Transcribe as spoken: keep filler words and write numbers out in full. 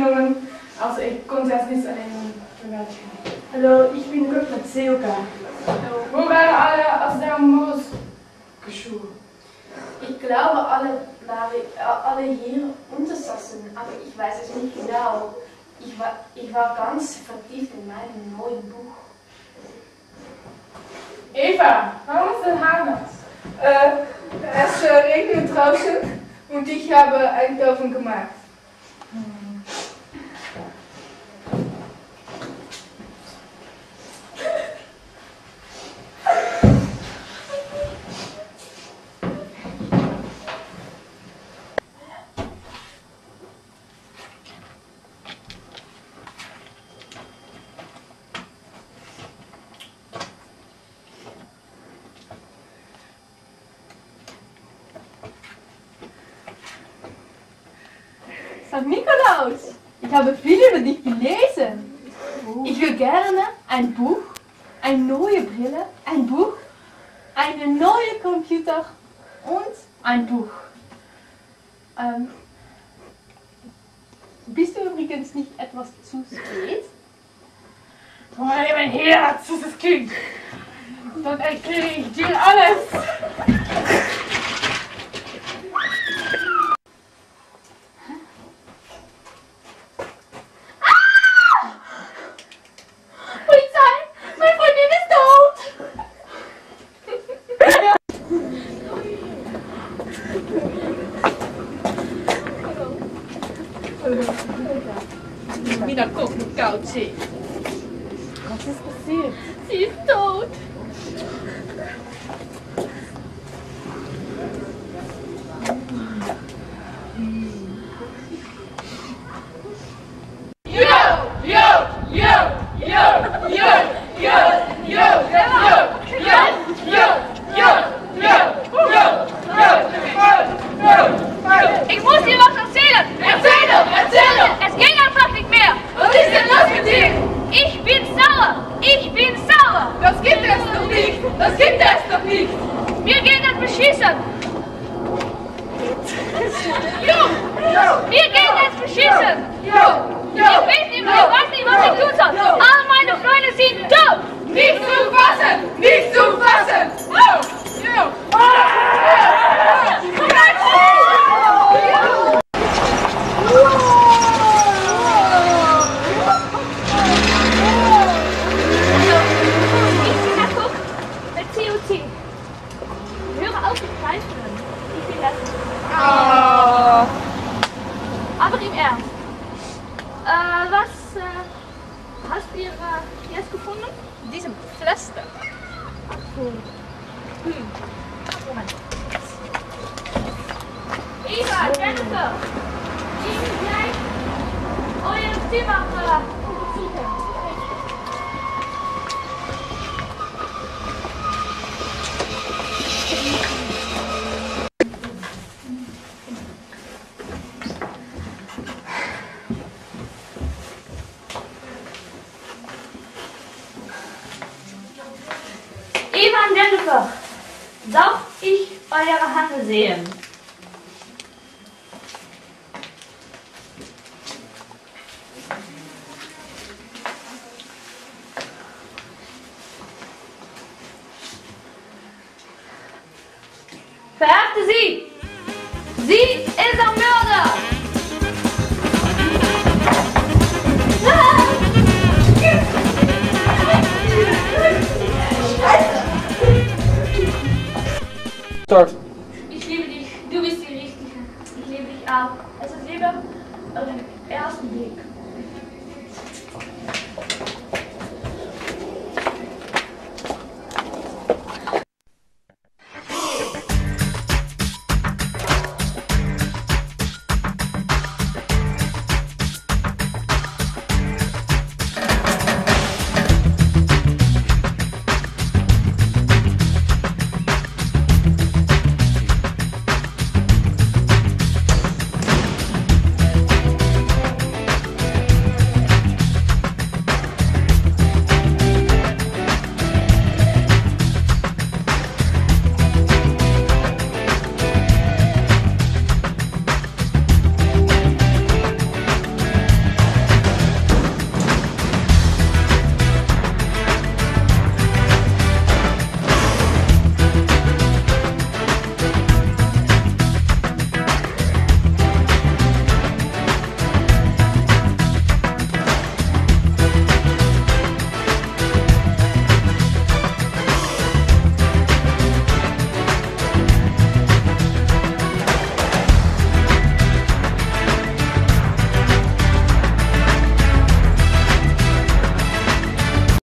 Verbindungen. Also ich konnte es nicht allein bewältigen. Hallo, ich bin Glück mit Seoka. Wo waren alle aus der Moos geschoren? Ich glaube, alle, alle hier Untersassen, aber ich weiß es nicht genau. Ich war, ich war ganz vertieft in meinem neuen Buch. Eva, warum ist dein Haar nass? Äh, es äh, regnet draußen und ich habe Einkaufen gemacht. Sankt Nikolaus, ich habe viel über dich gelesen. Ich will gerne ein Buch, eine neue Brille, ein Buch, einen neuen Computer und ein Buch. Ähm, bist du übrigens nicht etwas zu spät? Komm mal eben her, süßes Kind. Dann erkläre ich dir alles. Wieder gucken, Gauchi. Was ist passiert? Sie ist tot. Ich muss dir was erzählen! Erzähl doch! Erzähl doch! Es geht einfach nicht mehr! Was ist denn los mit dir? Ich bin sauer! Ich bin sauer! Das gibt es doch nicht! Das gibt es doch nicht! Mir geht das Beschissen! Jo! Mir geht das Beschissen! Ich weiß nicht, ich weiß nicht, was ich tun soll! Alle meine Freunde sind tot! Nicht zu fassen! Nicht zu fassen! Aber im Ernst, äh, was äh, hast du äh, jetzt gefunden? Diesem Pflaster. Ach so. Hm. Moment. Eva, Jennifer, ich will gleich euer Zimmer äh, untersuchen. Ivan Jennifer, darf ich eure Hand sehen? Verehrte Sie, sie ist ein Mörder! Start.